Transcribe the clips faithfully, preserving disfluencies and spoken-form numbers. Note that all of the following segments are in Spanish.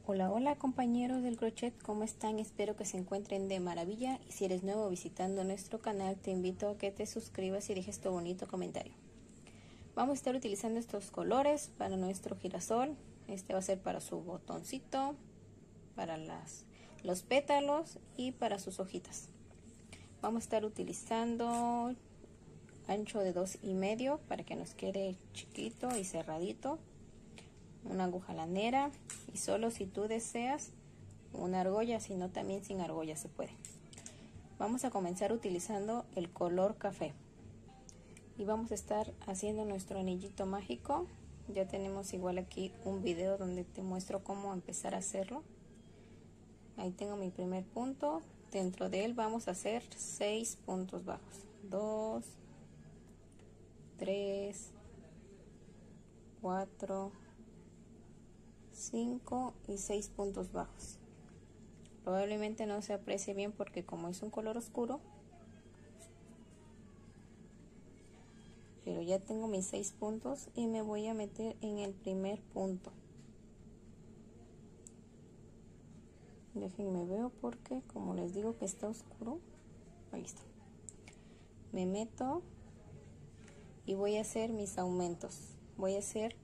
Hola, hola compañeros del crochet, ¿cómo están? Espero que se encuentren de maravilla y si eres nuevo visitando nuestro canal te invito a que te suscribas y dejes tu bonito comentario. Vamos a estar utilizando estos colores para nuestro girasol. Este va a ser para su botoncito, para las, los pétalos y para sus hojitas. Vamos a estar utilizando ancho de dos y medio para que nos quede chiquito y cerradito, una aguja lanera y solo si tú deseas una argolla, si no también sin argolla se puede. Vamos a comenzar utilizando el color café y vamos a estar haciendo nuestro anillito mágico. Ya tenemos igual aquí un video donde te muestro cómo empezar a hacerlo. Ahí tengo mi primer punto, dentro de él vamos a hacer seis puntos bajos, dos, tres, cuatro, cinco y seis puntos bajos. Probablemente no se aprecie bien porque como es un color oscuro, pero ya tengo mis seis puntos y me voy a meter en el primer punto. Déjenme ver porque como les digo que está oscuro. Ahí está. Me meto y voy a hacer mis aumentos. Voy a hacer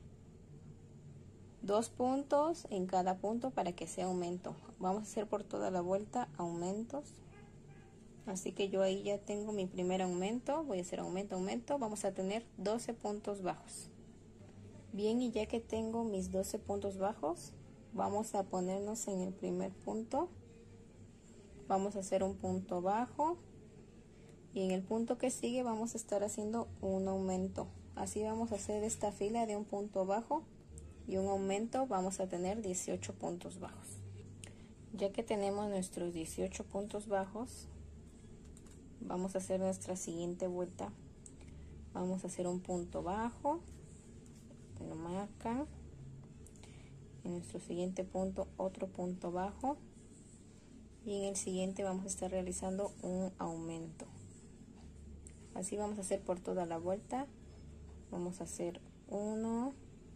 dos puntos en cada punto para que sea aumento. Vamos a hacer por toda la vuelta aumentos. Así que yo ahí ya tengo mi primer aumento. Voy a hacer aumento, aumento. Vamos a tener doce puntos bajos. Bien, y ya que tengo mis doce puntos bajos, vamos a ponernos en el primer punto. Vamos a hacer un punto bajo. Y en el punto que sigue vamos a estar haciendo un aumento. Así vamos a hacer esta fila de un punto bajo y un aumento. Vamos a tener dieciocho puntos bajos. Ya que tenemos nuestros dieciocho puntos bajos, vamos a hacer nuestra siguiente vuelta. Vamos a hacer un punto bajo, lo marcan, en nuestro siguiente punto otro punto bajo y en el siguiente vamos a estar realizando un aumento. Así vamos a hacer por toda la vuelta. Vamos a hacer uno,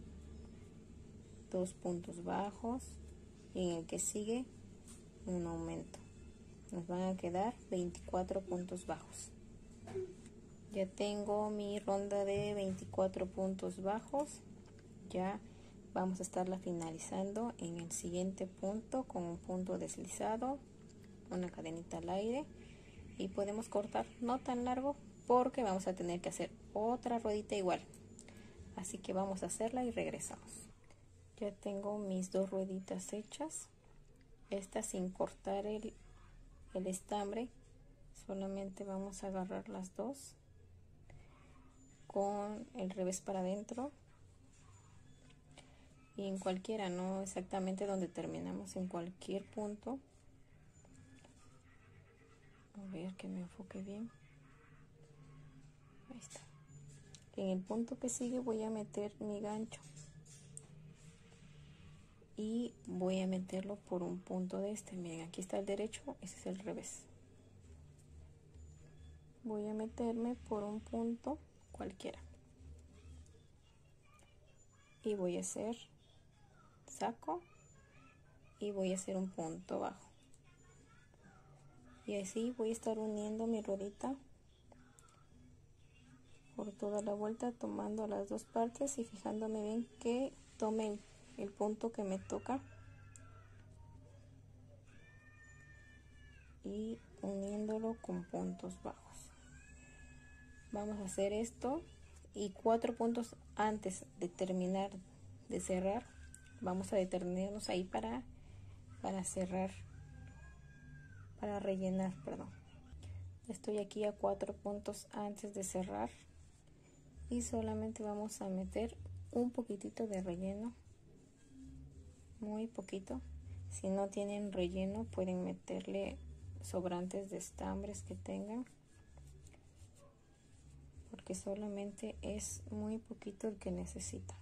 dos puntos bajos y en el que sigue un aumento. Nos van a quedar veinticuatro puntos bajos. Ya tengo mi ronda de veinticuatro puntos bajos. Ya vamos a estarla finalizando en el siguiente punto con un punto deslizado, una cadenita al aire y podemos cortar no tan largo porque vamos a tener que hacer otra ruedita igual. Así que vamos a hacerla y regresamos. Ya tengo mis dos rueditas hechas. Esta sin cortar el, el estambre, solamente vamos a agarrar las dos con el revés para adentro y en cualquiera, no exactamente donde terminamos, en cualquier punto. A ver que me enfoque bien. Ahí está. En el punto que sigue voy a meter mi gancho y voy a meterlo por un punto de este. Miren, aquí está el derecho, ese es el revés. Voy a meterme por un punto cualquiera y voy a hacer saco y voy a hacer un punto bajo y así voy a estar uniendo mi ruedita por toda la vuelta, tomando las dos partes y fijándome bien que tome el, el punto que me toca y uniéndolo con puntos bajos. Vamos a hacer esto y cuatro puntos antes de terminar de cerrar vamos a detenernos ahí para para cerrar, para rellenar, perdón. Estoy aquí a cuatro puntos antes de cerrar y solamente vamos a meter un poquitito de relleno, muy poquito. Si no tienen relleno pueden meterle sobrantes de estambres que tengan, porque solamente es muy poquito el que necesita.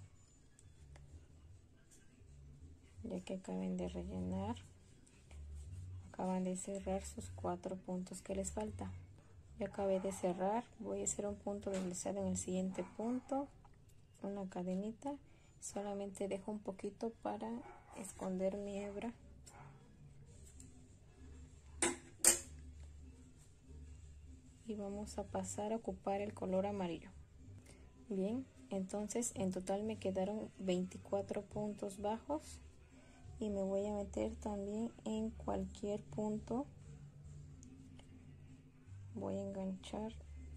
Ya que acaben de rellenar, acaban de cerrar sus cuatro puntos que les falta. Ya acabé de cerrar, voy a hacer un punto deslizado en el siguiente punto, una cadenita, solamente dejo un poquito para esconder mi hebra. Y vamos a pasar a ocupar el color amarillo. Bien, entonces en total me quedaron veinticuatro puntos bajos y me voy a meter también en cualquier punto. Voy a enganchar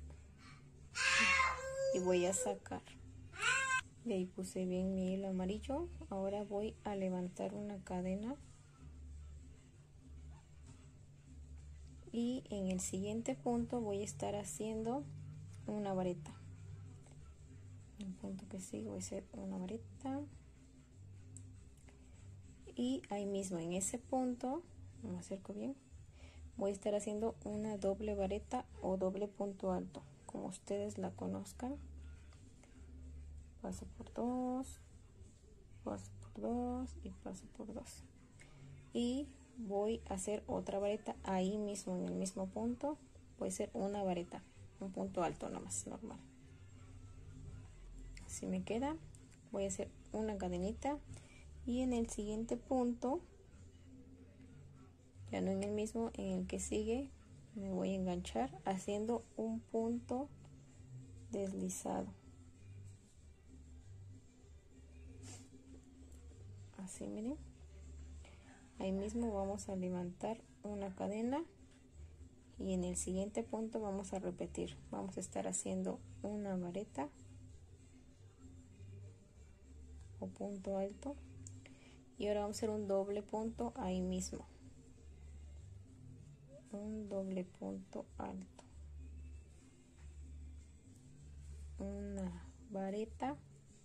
y voy a sacar. De ahí puse bien mi hilo amarillo. Ahora voy a levantar una cadena. Y en el siguiente punto voy a estar haciendo una vareta. El punto que sigue voy a hacer una vareta. Y ahí mismo en ese punto, me acerco bien, voy a estar haciendo una doble vareta o doble punto alto, como ustedes la conozcan. Paso por dos, paso por dos y paso por dos. Y voy a hacer otra vareta ahí mismo en el mismo punto. Voy a hacer una vareta, un punto alto nomás, normal. Así me queda. Voy a hacer una cadenita y en el siguiente punto, ya no en el mismo, en el que sigue, me voy a enganchar haciendo un punto deslizado. Así, miren. Ahí mismo vamos a levantar una cadena y en el siguiente punto vamos a repetir. Vamos a estar haciendo una vareta o punto alto y ahora vamos a hacer un doble punto ahí mismo. Un doble punto alto. Una vareta.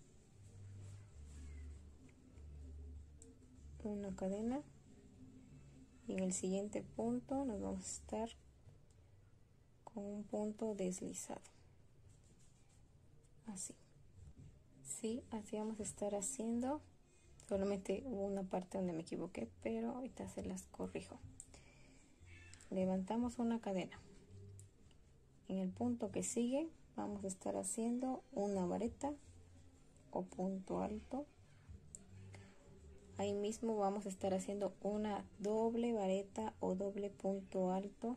Una cadena. Y en el siguiente punto nos vamos a estar con un punto deslizado. Así. Sí, así vamos a estar haciendo. Solamente hubo una parte donde me equivoqué, pero ahorita se las corrijo. Levantamos una cadena. En el punto que sigue vamos a estar haciendo una vareta o punto alto. Ahí mismo vamos a estar haciendo una doble vareta o doble punto alto.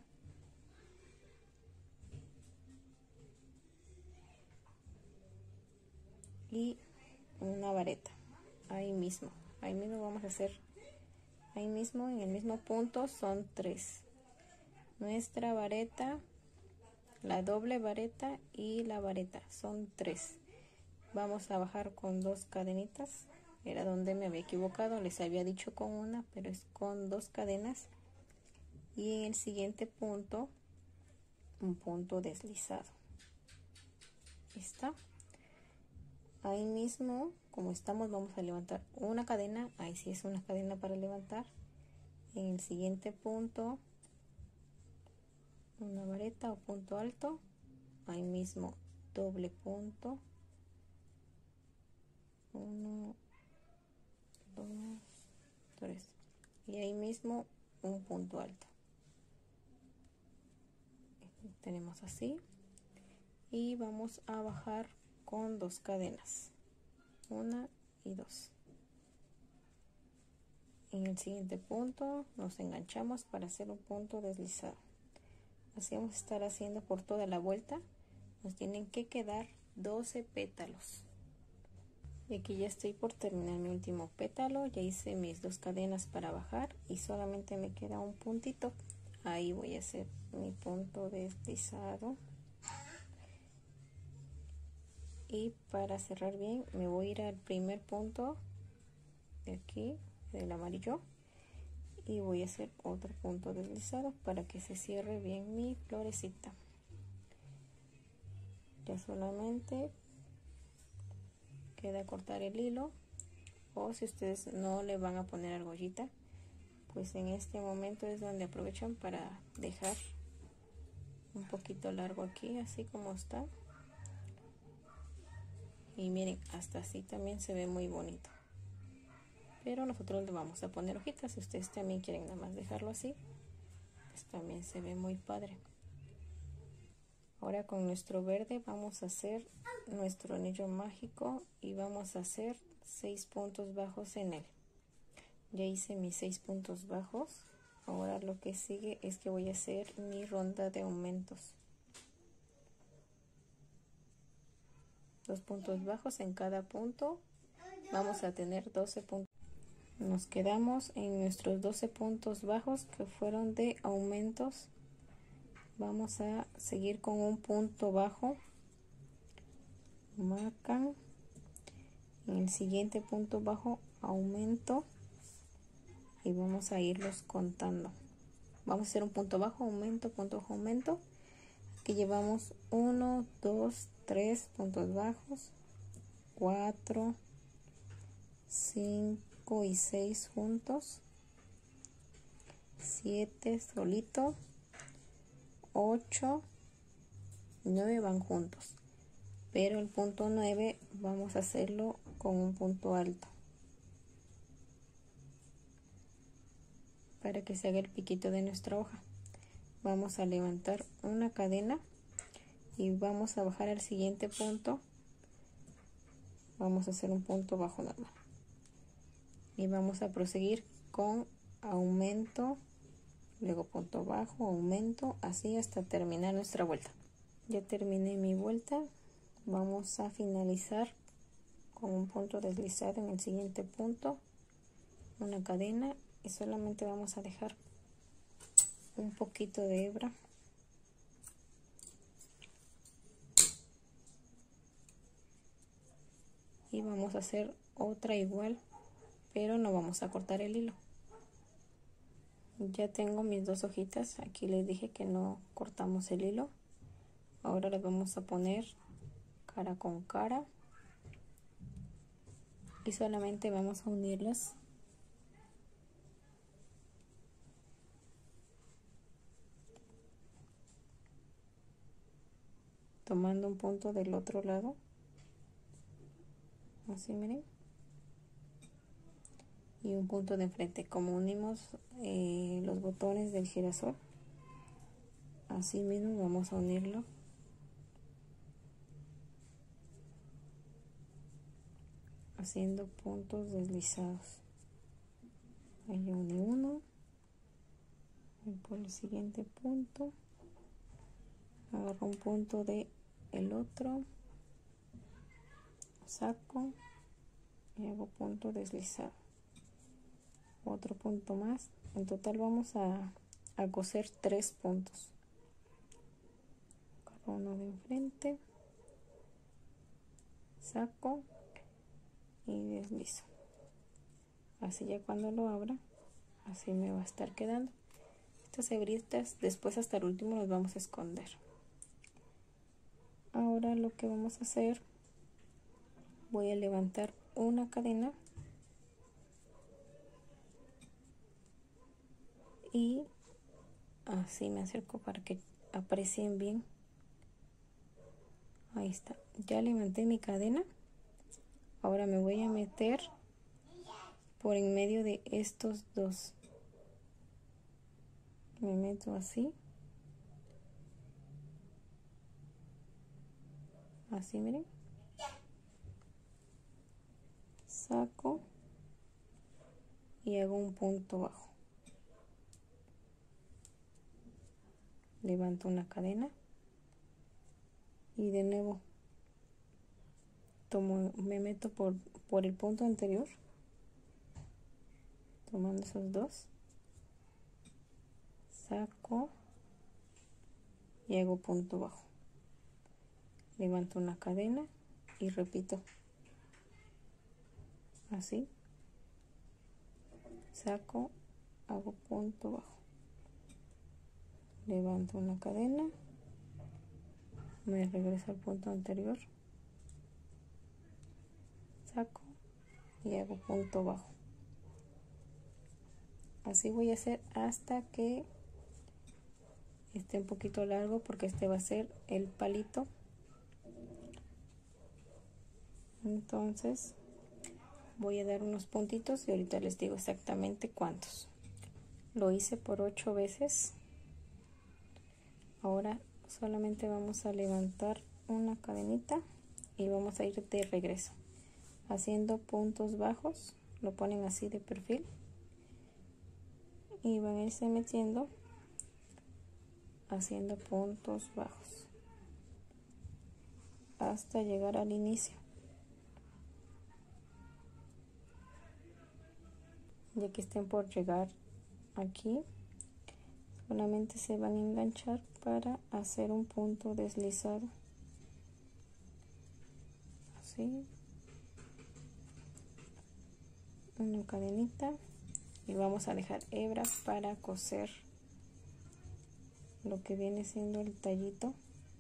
Y una vareta. Ahí mismo. Ahí mismo vamos a hacer. Ahí mismo, en el mismo punto, son tres. Nuestra vareta, la doble vareta y la vareta. Son tres. Vamos a bajar con dos cadenitas. Era donde me había equivocado, les había dicho con una, pero es con dos cadenas. Y en el siguiente punto, un punto deslizado. ¿Está? Ahí mismo, como estamos, vamos a levantar una cadena. Ahí sí es una cadena para levantar. En el siguiente punto, una vareta o punto alto. Ahí mismo, doble punto. Uno, dos, tres. Y ahí mismo, un punto alto. Tenemos así. Y vamos a bajar con dos cadenas. Una y dos. En el siguiente punto nos enganchamos para hacer un punto deslizado. Así vamos a estar haciendo por toda la vuelta. Nos tienen que quedar doce pétalos. Y aquí ya estoy por terminar mi último pétalo. Ya hice mis dos cadenas para bajar y solamente me queda un puntito. Ahí voy a hacer mi punto deslizado. Y para cerrar bien me voy a ir al primer punto de aquí, del amarillo, y voy a hacer otro punto deslizado para que se cierre bien mi florecita. Ya solamente queda cortar el hilo, o si ustedes no le van a poner argollita, pues en este momento es donde aprovechan para dejar un poquito largo aquí, así como está. Y miren, hasta así también se ve muy bonito. Pero nosotros le vamos a poner hojitas. Si ustedes también quieren nada más dejarlo así, pues también se ve muy padre. Ahora con nuestro verde vamos a hacer nuestro anillo mágico y vamos a hacer seis puntos bajos en él. Ya hice mis seis puntos bajos. Ahora lo que sigue es que voy a hacer mi ronda de aumentos. Dos puntos bajos en cada punto. Vamos a tener doce puntos. Nos quedamos en nuestros doce puntos bajos que fueron de aumentos. Vamos a seguir con un punto bajo. Marcan. En el siguiente punto bajo aumento. Y vamos a irlos contando. Vamos a hacer un punto bajo, aumento, punto bajo, aumento. Aquí llevamos uno, dos, tres puntos bajos, cuatro, cinco y seis juntos, siete solito, ocho, nueve van juntos. Pero el punto nueve vamos a hacerlo con un punto alto, para que se haga el piquito de nuestra hoja. Vamos a levantar una cadena y vamos a bajar al siguiente punto. Vamos a hacer un punto bajo nada más y vamos a proseguir con aumento, luego punto bajo, aumento, así hasta terminar nuestra vuelta. Ya terminé mi vuelta. Vamos a finalizar con un punto deslizado en el siguiente punto, una cadena, y solamente vamos a dejar un poquito de hebra y vamos a hacer otra igual, pero no vamos a cortar el hilo. Ya tengo mis dos hojitas. Aquí les dije que no cortamos el hilo. Ahora las vamos a poner cara con cara y solamente vamos a unirlas. Tomando un punto del otro lado, así miren, y un punto de enfrente. Como unimos eh, los botones del girasol, así mismo vamos a unirlo. Haciendo puntos deslizados. Ahí uní uno, voy por el siguiente punto, agarro un punto de el otro, saco y hago punto deslizado, otro punto más. En total vamos a, a coser tres puntos. Agarro uno de enfrente, saco y deslizo. Así ya cuando lo abra, así me va a estar quedando. Estas hebritas después hasta el último los vamos a esconder. Ahora lo que vamos a hacer, voy a levantar una cadena y así me acerco para que aprecien bien. Ahí está, ya levanté mi cadena. Ahora me voy a meter por en medio de estos dos. Me meto así, así miren, saco y hago un punto bajo, levanto una cadena y de nuevo tomo, me meto por, por el punto anterior, tomando esos dos, saco y hago punto bajo, levanto una cadena y repito así, saco, hago punto bajo, levanto una cadena, me regreso al punto anterior, saco y hago punto bajo. Así voy a hacer hasta que esté un poquito largo, porque este va a ser el palito. Entonces voy a dar unos puntitos y ahorita les digo exactamente cuántos. Lo hice por ocho veces. Ahora solamente vamos a levantar una cadenita y vamos a ir de regreso haciendo puntos bajos. Lo ponen así de perfil y van a irse metiendo haciendo puntos bajos hasta llegar al inicio. Ya que estén por llegar aquí, solamente se van a enganchar para hacer un punto deslizado, así, una cadenita, y vamos a dejar hebra para coser lo que viene siendo el tallito.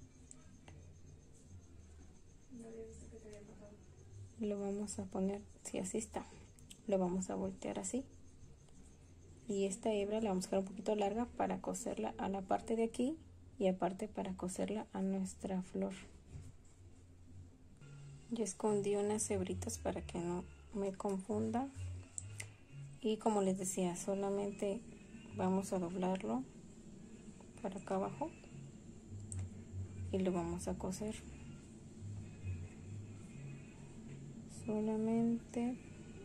Lo vamos a poner, si así está, lo vamos a voltear así, y esta hebra la vamos a dejar un poquito larga para coserla a la parte de aquí y aparte para coserla a nuestra flor. Yo escondí unas hebritas para que no me confunda, y como les decía, solamente vamos a doblarlo para acá abajo y lo vamos a coser. Solamente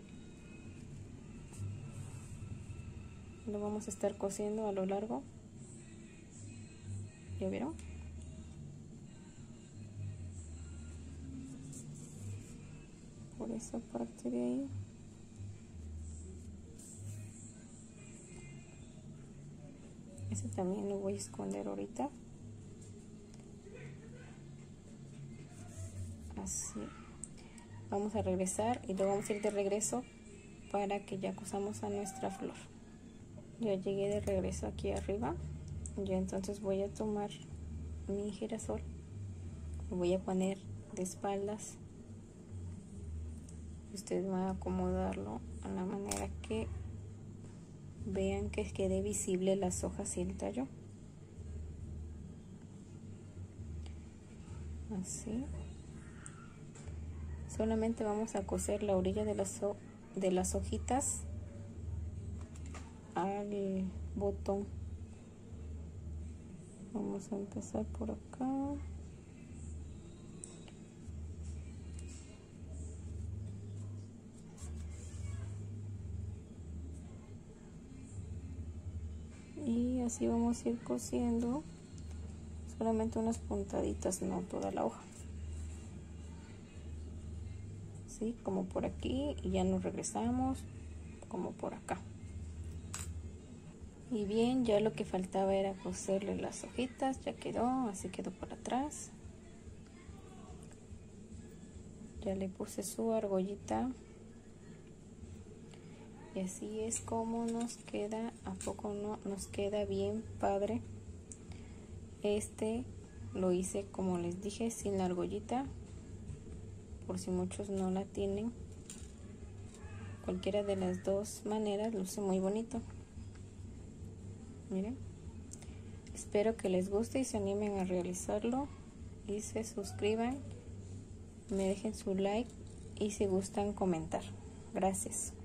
lo vamos a estar cosiendo a lo largo. ¿Ya vieron? Por esa parte de ahí. Ese también lo voy a esconder ahorita. Así. Vamos a regresar y luego vamos a ir de regreso para que ya cosamos a nuestra flor. Ya llegué de regreso aquí arriba. Ya entonces voy a tomar mi girasol, lo voy a poner de espaldas. Ustedes van a acomodarlo a la manera que vean que quede visible las hojas y el tallo. Así. Solamente vamos a coser la orilla de las, de las hojitas al botón. Vamos a empezar por acá. Y así vamos a ir cosiendo solamente unas puntaditas, no toda la hoja. Así como por aquí, y ya nos regresamos como por acá. Y bien, ya lo que faltaba era coserle las hojitas, ya quedó, así quedó por atrás. Ya le puse su argollita. Y así es como nos queda. ¿A poco no nos queda bien padre? Este lo hice, como les dije, sin la argollita, por si muchos no la tienen. Cualquiera de las dos maneras luce muy bonito. Miren, espero que les guste y se animen a realizarlo, y se suscriban, me dejen su like y si gustan comentar. Gracias.